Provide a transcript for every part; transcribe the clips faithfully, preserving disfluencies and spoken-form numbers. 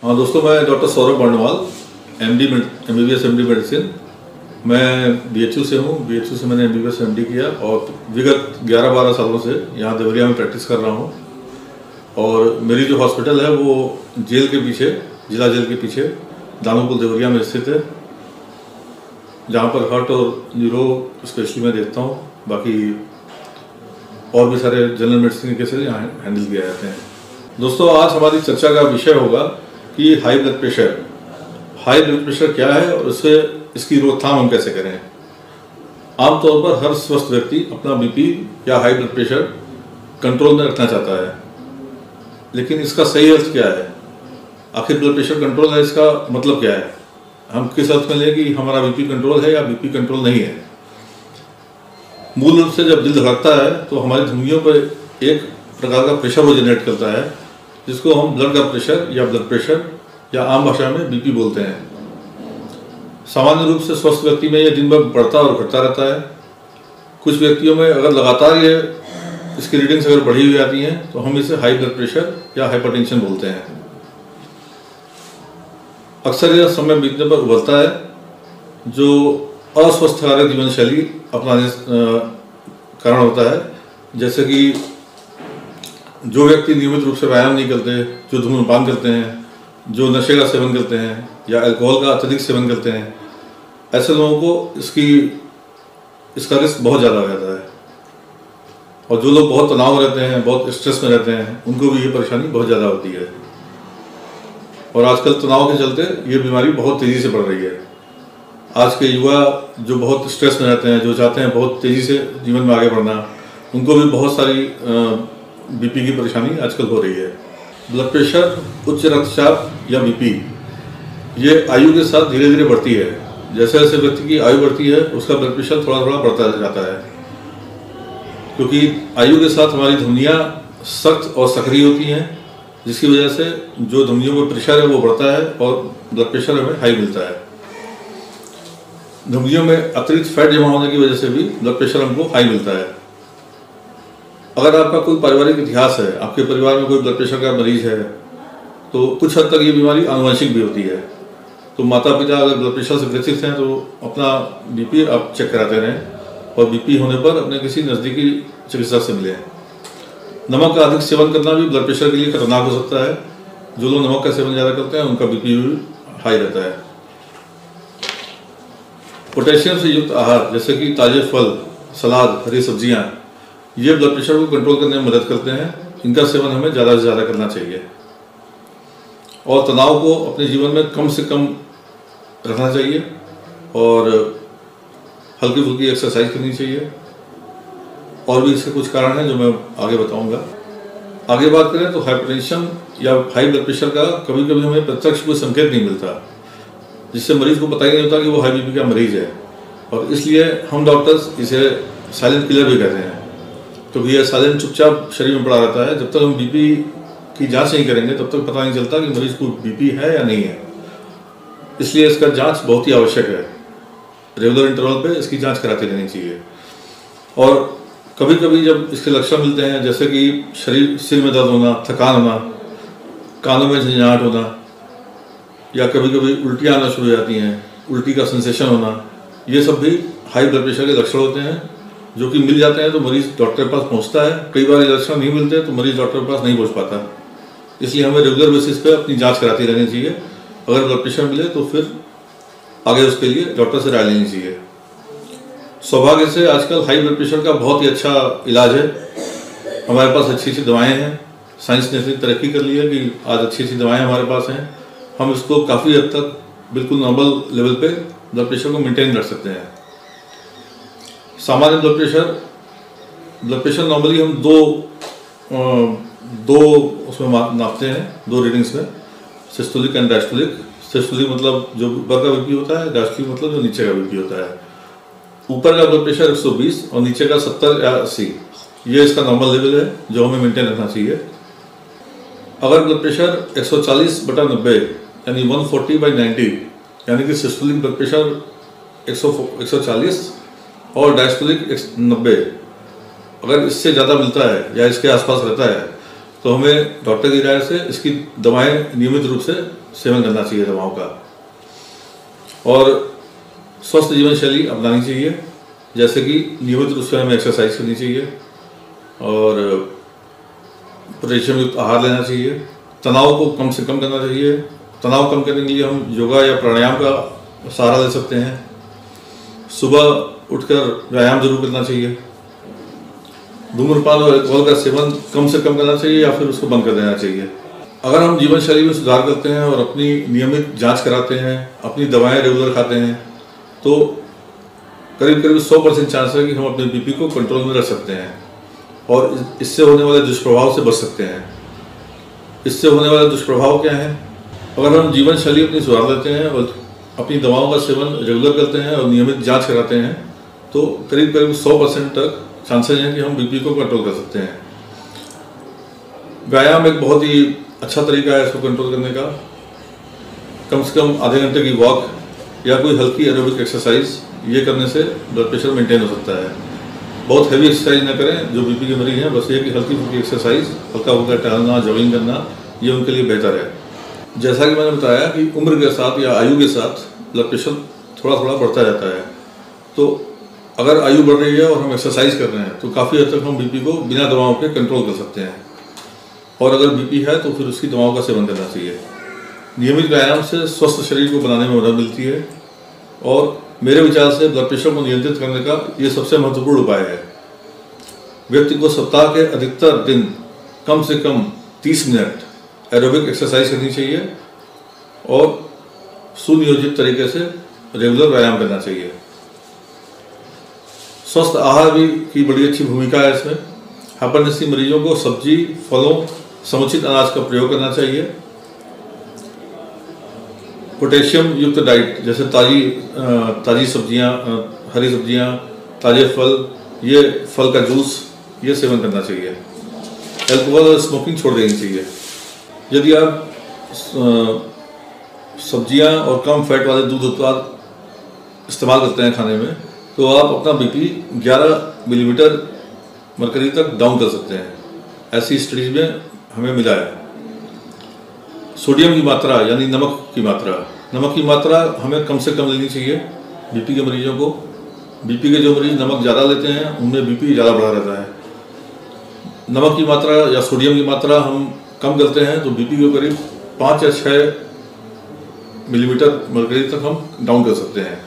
हाँ दोस्तों, मैं doctor Saurabh Barnwal, M D M B B S M D medicine. मैं बी एच यू से हूँ। बी एच यू से मैंने M B B S M D किया और विगत ग्यारह बारह सालों से यहाँ देवरिया में प्रैक्टिस कर रहा हूँ। और मेरी जो हॉस्पिटल है वो जेल के पीछे, जिला जेल के पीछे दानोपुर देवरिया में स्थित है, जहाँ पर हार्ट और न्यूरो स्पेशली मैं देखता हूँ। बाकी और भी सारे जनरल मेडिसिन के केसेस यहाँ हैंडल किए जाते हैं। दोस्तों, आज हमारी चर्चा का विषय होगा कि high blood pressure high blood pressure क्या है और उससे इसकी रोकथाम हम कैसे करें। आमतौर पर हर स्वस्थ व्यक्ति अपना बीपी या हाई ब्लड प्रेशर कंट्रोल में रखना चाहता है, लेकिन इसका सही अर्थ क्या है? आखिर ब्लड प्रेशर कंट्रोल है, इसका मतलब क्या है? हम किस अर्थ में लें कि हमारा बीपी कंट्रोल है या बीपी कंट्रोल नहीं है? मूल रूप से जब दिल धड़कता है तो हमारी धमनियों पर एक प्रकार का प्रेशर वो जनरेट करता है, जिसको हम ब्लड का प्रेशर या ब्लड प्रेशर या आम भाषा में बीपी बोलते हैं। सामान्य रूप से स्वस्थ व्यक्ति में यह दिन भर बढ़ता और घटता रहता है। कुछ व्यक्तियों में अगर लगातार ये इसकी रीडिंग्स अगर बढ़ी हुई आती हैं तो हम इसे हाई ब्लड प्रेशर या हाइपरटेंशन बोलते हैं। अक्सर यह समय बीतने पर उभरता है, जो अस्वस्थकारक जीवन शैली अपनाने कारण होता है। जैसे कि जो व्यक्ति नियमित रूप से व्यायाम नहीं करते, जो धूम्रपान करते हैं, जो नशे का सेवन करते हैं या अल्कोहल का अत्यधिक सेवन करते हैं, ऐसे लोगों को इसकी इसका रिस्क बहुत ज़्यादा हो जाता है। और जो लोग बहुत तनाव रहते हैं, बहुत स्ट्रेस में रहते हैं, उनको भी ये परेशानी बहुत ज़्यादा होती है। और आजकल तनाव के चलते ये बीमारी बहुत तेज़ी से बढ़ रही है। आज के युवा जो बहुत स्ट्रेस में रहते हैं, जो चाहते हैं बहुत तेज़ी से जीवन में आगे बढ़ना, उनको भी बहुत सारी बीपी की परेशानी आजकल हो रही है। ब्लड प्रेशर, उच्च रक्तचाप या बीपी, ये आयु के साथ धीरे धीरे बढ़ती है। जैसे जैसे व्यक्ति की आयु बढ़ती है उसका ब्लड प्रेशर थोड़ा थोड़ा बढ़ता जाता है, क्योंकि आयु के साथ हमारी धमनियाँ सख्त और सक्रिय होती हैं, जिसकी वजह से जो धमनियों में प्रेशर है वो बढ़ता है और ब्लड प्रेशर हमें हाई मिलता है। धमनियों में अतिरिक्त फैट जमा होने की वजह से भी ब्लड प्रेशर हमको हाई मिलता है। अगर आपका कोई पारिवारिक इतिहास है, आपके परिवार में कोई ब्लड प्रेशर का मरीज है, तो कुछ हद तक ये बीमारी आनुवंशिक भी होती है। तो माता पिता अगर ब्लड प्रेशर से ग्रसित हैं तो अपना बीपी आप चेक कराते रहें और बीपी होने पर अपने किसी नज़दीकी चिकित्सक से मिलें। नमक का अधिक सेवन करना भी ब्लड प्रेशर के लिए खतरनाक हो सकता है। जो लोग नमक का सेवन ज़्यादा करते हैं उनका बीपी भी हाई रहता है। पोटेशियम से युक्त आहार जैसे कि ताजे फल, सलाद, हरी सब्जियां, ये ब्लड प्रेशर को कंट्रोल करने में मदद करते हैं। इनका सेवन हमें ज़्यादा से ज़्यादा करना चाहिए और तनाव को अपने जीवन में कम से कम रखना चाहिए और हल्की फुल्की एक्सरसाइज करनी चाहिए। और भी इसके कुछ कारण हैं जो मैं आगे बताऊंगा। आगे बात करें तो हाइपरटेंशन या हाई ब्लड प्रेशर का कभी कभी हमें प्रत्यक्ष कोई संकेत नहीं मिलता, जिससे मरीज को पता ही नहीं होता कि वो हाई बीपी का मरीज है, और इसलिए हम डॉक्टर्स इसे साइलेंट किलर भी कहते हैं। तो ये साइलेंट चुपचाप शरीर में पड़ा रहता है। जब तक हम बीपी की जांच नहीं करेंगे तब तक पता नहीं चलता कि मरीज को बीपी है या नहीं है। इसलिए इसका जांच बहुत ही आवश्यक है। रेगुलर इंटरवल पे इसकी जांच कराती रहनी चाहिए। और कभी कभी जब इसके लक्षण मिलते हैं, जैसे कि शरीर सिर में दर्द होना, थकान होना, कानों में झंझनाहट होना, या कभी कभी उल्टियाँ आना शुरू हो जाती हैं, उल्टी का सेंसेशन होना, ये सब भी हाई ब्लड प्रेशर के लक्षण होते हैं, जो कि मिल जाते हैं तो मरीज डॉक्टर के पास पहुंचता है। कई बार ये लक्षण नहीं मिलते तो मरीज डॉक्टर के पास नहीं पहुंच पाता। इसलिए हमें रेगुलर बेसिस पे अपनी जांच कराती रहनी चाहिए। अगर ब्लड प्रेशर मिले तो फिर आगे उसके लिए डॉक्टर से राय लेनी चाहिए। सौभाग्य से आजकल हाई ब्लड प्रेशर का बहुत ही अच्छा इलाज है। हमारे पास अच्छी अच्छी दवाएँ हैं। साइंस ने इतनी तरक्की कर ली है कि आज अच्छी अच्छी दवाएँ हमारे पास हैं। हम इसको काफ़ी हद तक बिल्कुल नॉर्मल लेवल पे ब्लड प्रेशर को मेंटेन कर सकते हैं। सामान्य blood pressure blood pressure normally हम दो दो उसमें नापते हैं, दो रीडिंग्स में, सिस्टोलिक एंड डायस्टोलिक। सिस्टोलिक मतलब जो ऊपर का बीपी होता है, डायस्टोलिक मतलब जो नीचे का बीपी होता है। ऊपर का ब्लड प्रेशर एक सौ बीस और नीचे का सत्तर या अस्सी, ये इसका नॉर्मल लेवल है जो हमें मेंटेन रखना चाहिए। अगर ब्लड प्रेशर एक सौ चालीस बटा नब्बे यानी एक सौ चालीस बाई नब्बे, यानी कि सिस्टोलिक ब्लड प्रेशर एक सौ चालीस और डायस्टोलिक नब्बे, अगर इससे ज़्यादा मिलता है या इसके आसपास रहता है तो हमें डॉक्टर की राय से इसकी दवाएं नियमित रूप से सेवन करना चाहिए दवाओं का, और स्वस्थ जीवन शैली अपनानी चाहिए, जैसे कि नियमित रूप से हमें एक्सरसाइज करनी चाहिए और पोटेशियम युक्त आहार लेना चाहिए। तनाव को कम से कम करना चाहिए। तनाव कम करने के लिए हम योगा या प्राणायाम का सहारा ले सकते हैं। सुबह उठकर व्यायाम जरूर करना चाहिए। धूम्रपान और अल्कोहल का सेवन कम से कम करना चाहिए या फिर उसको बंद कर देना चाहिए। अगर हम जीवन शैली में सुधार करते हैं और अपनी नियमित जांच कराते हैं, अपनी दवाएं रेगुलर खाते हैं, तो करीब करीब सौ परसेंट चांस है कि हम अपने बीपी को कंट्रोल में रख सकते हैं और इससे होने वाले दुष्प्रभाव से बच सकते हैं। इससे होने वाले दुष्प्रभाव क्या हैं? अगर हम जीवन शैली अपनी सुधार लेते हैं और अपनी दवाओं का सेवन रेगुलर करते हैं और नियमित जांच कराते हैं, तो करीब करीब सौ परसेंट तक चांसेस हैं कि हम बीपी को कंट्रोल कर सकते हैं। व्यायाम एक बहुत ही अच्छा तरीका है इसको कंट्रोल करने का। कम से कम आधे घंटे की वॉक या कोई हल्की एरोबिक एक्सरसाइज, ये करने से ब्लड प्रेशर मेंटेन हो सकता है। बहुत हैवी एक्सरसाइज ना करें जो बीपी के मरीज हैं, बस ये कि हल्की फुल्की एक्सरसाइज, हल्का फुल्का टहलना, जॉगिंग करना, ये उनके लिए बेहतर है। जैसा कि मैंने बताया कि उम्र के साथ या आयु के साथ ब्लड प्रेशर थोड़ा थोड़ा बढ़ता जाता है, तो अगर आयु बढ़ रही है और हम एक्सरसाइज कर रहे हैं तो काफ़ी हद तक हम बीपी को बिना दवाओं के कंट्रोल कर सकते हैं। और अगर बीपी है तो फिर उसकी दवाओं का सेवन करना चाहिए। नियमित व्यायाम से स्वस्थ शरीर को बनाने में मदद मिलती है और मेरे विचार से ब्लड प्रेशर को नियंत्रित करने का ये सबसे महत्वपूर्ण उपाय है। व्यक्ति को सप्ताह के अधिकतर दिन कम से कम तीस मिनट एरोबिक एक्सरसाइज करनी चाहिए और सुनियोजित तरीके से रेगुलर व्यायाम करना चाहिए। स्वस्थ आहार भी की बड़ी अच्छी भूमिका है इसमें। हाइपरटेंशन मरीजों को सब्जी, फलों, समुचित अनाज का प्रयोग करना चाहिए। पोटेशियम युक्त डाइट, जैसे ताजी ताजी सब्जियां, हरी सब्जियां, ताजे फल, ये फल का जूस, ये सेवन करना चाहिए। अल्कोहल और स्मोकिंग छोड़ देनी चाहिए। यदि आप सब्जियां और कम फैट वाले दूध उत्पाद इस्तेमाल करते हैं खाने में, तो आप अपना बीपी ग्यारह मिलीमीटर मरकरी तक डाउन कर सकते हैं। ऐसी स्टडीज में हमें मिला है। सोडियम की मात्रा यानी नमक की मात्रा नमक की मात्रा हमें कम से कम लेनी चाहिए बीपी के मरीजों को। बीपी के जो मरीज नमक ज़्यादा लेते हैं उनमें बीपी ज़्यादा बढ़ा रहता है। नमक की मात्रा या सोडियम की मात्रा हम कम करते हैं तो बीपी को करीब पाँच या छः मिलीमीटर मरकरी तक हम डाउन कर सकते हैं।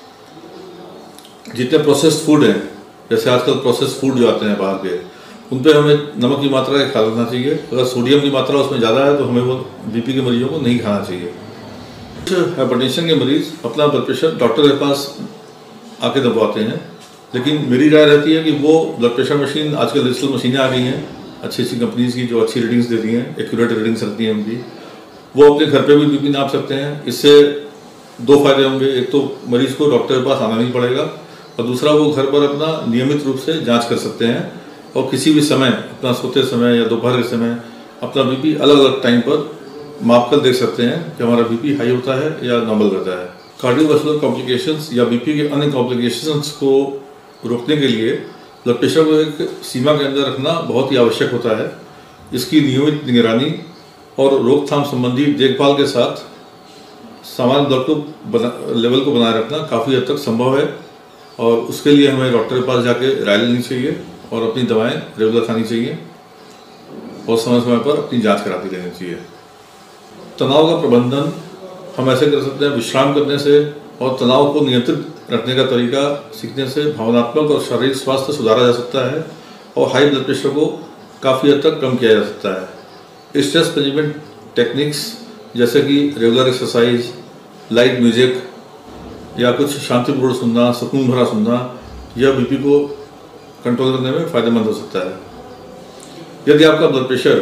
जितने प्रोसेस्ड फूड हैं, जैसे आजकल प्रोसेस्ड फूड जो आते हैं बाहर के, उन पर हमें नमक की मात्रा का ख्याल रखना चाहिए। अगर सोडियम की मात्रा उसमें ज़्यादा है तो हमें वो बीपी के मरीजों को नहीं खाना चाहिए। हाइपरटेंशन के मरीज अपना ब्लड प्रेशर डॉक्टर के पास आके दबवाते हैं, लेकिन मेरी राय रहती है कि वो ब्लड प्रेशर मशीन, आजकल डिजिटल मशीनें आ गई हैं अच्छी अच्छी कंपनीज की जो अच्छी रीडिंग्स देती हैं, एक्यूरेट रीडिंग्स रखती हैं उनकी, वो अपने घर पे भी बीपी नाप सकते हैं। इससे दो फायदे होंगे। एक तो मरीज को डॉक्टर के पास आना नहीं पड़ेगा और दूसरा वो घर पर अपना नियमित रूप से जांच कर सकते हैं और किसी भी समय, अपना सोते समय या दोपहर के समय, अपना बीपी अलग अलग टाइम पर माप कर देख सकते हैं कि हमारा बीपी हाई होता है या नॉर्मल रहता है। कार्डियोवास्कुलर कॉम्प्लिकेशंस या बीपी के अन्य कॉम्प्लिकेशंस को रोकने के लिए ब्लड प्रेशर को एक सीमा के अंदर रखना बहुत ही आवश्यक होता है। इसकी नियमित निगरानी और रोकथाम संबंधी देखभाल के साथ सामान्य ब्लड को बना लेवल को बनाए रखना काफ़ी हद तक संभव है और उसके लिए हमें डॉक्टर के पास जाके राय लेनी चाहिए और अपनी दवाएं रेगुलर खानी चाहिए और समय समय पर अपनी जांच कराती रहनी चाहिए। तनाव का प्रबंधन हम ऐसे कर सकते हैं विश्राम करने से, और तनाव को नियंत्रित रखने का तरीका सीखने से भावनात्मक और शारीरिक स्वास्थ्य सुधारा जा सकता है और हाई ब्लड प्रेशर को काफ़ी हद तक कम किया जा सकता है। स्ट्रेस मैनेजमेंट टेक्निक्स जैसे कि रेगुलर एक्सरसाइज, लाइट म्यूजिक या कुछ शांतिपूर्ण सुनना, सुकून भरा सुनना, यह बीपी को कंट्रोल करने में फ़ायदेमंद हो सकता है। यदि आपका ब्लड प्रेशर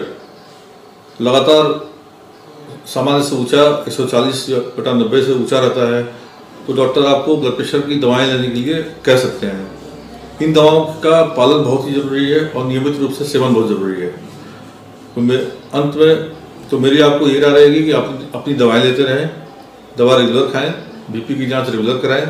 लगातार सामान्य से ऊंचा एक सौ चालीस बटा नब्बे से ऊंचा रहता है तो डॉक्टर आपको ब्लड प्रेशर की दवाएं लेने के लिए कह सकते हैं। इन दवाओं का पालन बहुत ही ज़रूरी है और नियमित रूप से सेवन बहुत ज़रूरी है। तो मैं अंत में तो मेरी आपको ये राय रहेगी कि आप अपनी दवाएं लेते रहें, दवा रेगुलर खाएं, बीपी की जांच रेगुलर कराएं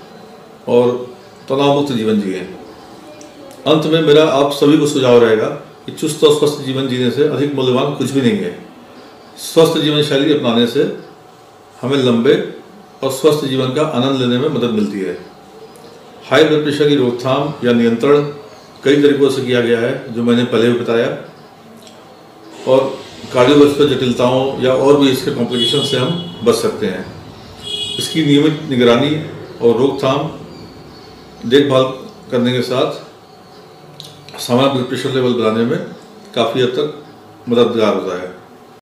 और तनाव मुक्त जीवन जिएं। अंत में मेरा आप सभी को सुझाव रहेगा कि चुस्त और स्वस्थ जीवन जीने से अधिक मूल्यवान कुछ भी नहीं है। स्वस्थ जीवन शैली अपनाने से हमें लंबे और स्वस्थ जीवन का आनंद लेने में मदद मिलती है। हाई ब्लड प्रेशर की रोकथाम या नियंत्रण कई तरीकों से किया गया है, जो मैंने पहले भी बताया, और कार्डियोवैस्कुलर जटिलताओं या और भी इसके कॉम्प्लिकेशन से हम बच सकते हैं। इसकी नियमित निगरानी और रोकथाम देखभाल करने के साथ सामान्य ब्लड प्रेशर लेवल बढ़ाने में काफ़ी हद तक मददगार होता है।